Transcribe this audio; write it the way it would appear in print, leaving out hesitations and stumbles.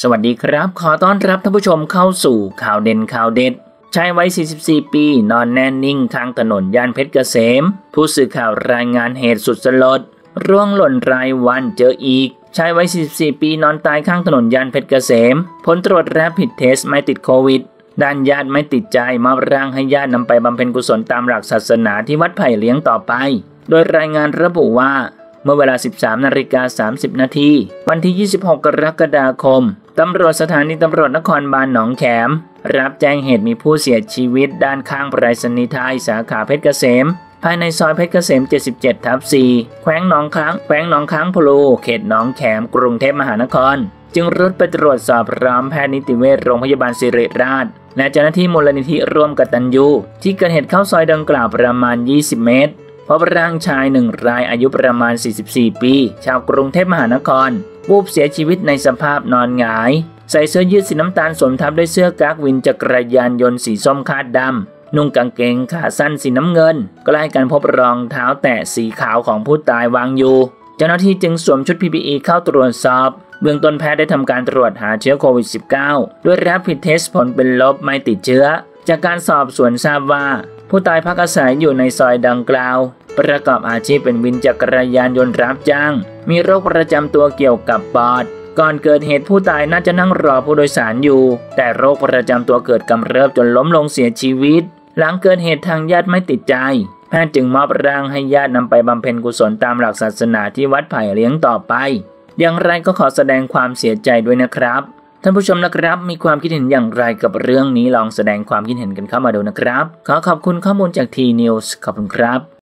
สวัสดีครับขอต้อนรับท่านผู้ชมเข้าสู่ข่าวเด่นข่าวเด็ดชายวัย 44 ปีนอนแน่นิ่งข้างถนนย่านเพชรเกษมผู้สื่อข่าวรายงานเหตุสุดสลดร่วงหล่นรายวันเจออีกชายวัย 44 ปีนอนตายข้างถนนย่านเพชรเกษมผลตรวจแรปปิดเทสไม่ติดโควิดด้านญาติไม่ติดใจมอบร่างให้ญาตินำไปบำเพ็ญกุศลตามหลักศาสนาที่วัดไผ่เลี้ยงต่อไปโดยรายงานระบุว่าเมื่อเวลา 13:30 นาทีวันที่ 26 กรกฎาคมตำรวจสถานีตำรวจนครบาลหนองแขมรับแจ้งเหตุมีผู้เสียชีวิตด้านข้างไปรษณีย์ไทยสาขาเพชรเกษมภายในซอยเพชรเกษม 77/4 แขวงหนองค้างพลูเขตหนองแขมกรุงเทพมหานครจึงรุดไปตรวจสอบพร้อมแพทย์นิติเวชโรงพยาบาลศิริราชและเจ้าหน้าที่มูลนิธิร่วมกตัญญูที่เกิดเหตุเข้าซอยดังกล่าวประมาณ 20 เมตรพบร่างชาย1 รายอายุประมาณ 44 ปีชาวกรุงเทพมหานครวูบเสียชีวิตในสภาพนอนหงายใส่เสื้อยืดสีน้ำตาลสวมทับด้วยเสื้อกั๊กวินจักรยานยนต์สีส้มคาดดำนุ่งกางเกงขาสั้นสีน้ำเงินใกล้กันพบรองเท้าแตะสีขาวของผู้ตายวางอยู่เจ้าหน้าที่จึงสวมชุด PPE เข้าตรวจสอบเบื้องต้นแพทย์ได้ทำการตรวจหาเชื้อโควิด -19 ด้วย Rapid Test ผลเป็นลบไม่ติดเชื้อจากการสอบสวนทราบว่าผู้ตายพักอาศัยอยู่ในซอยดังกล่าวประกอบอาชีพเป็นวินจักรยานยนต์รับจ้างมีโรคประจำตัวเกี่ยวกับปอดก่อนเกิดเหตุผู้ตายน่าจะนั่งรอผู้โดยสารอยู่แต่โรคประจำตัวเกิดกำเริบจนล้มลงเสียชีวิตหลังเกิดเหตุทางญาติไม่ติดใจแพทย์จึงมอบร่างให้ญาตินำไปบำเพ็ญกุศลตามหลักศาสนาที่วัดไผ่เลี้ยงต่อไปอย่างไรก็ขอแสดงความเสียใจด้วยนะครับท่านผู้ชมนะครับมีความคิดเห็นอย่างไรกับเรื่องนี้ลองแสดงความคิดเห็นกันเข้ามาดูนะครับขอขอบคุณข้อมูลจาก T News ขอบคุณครับ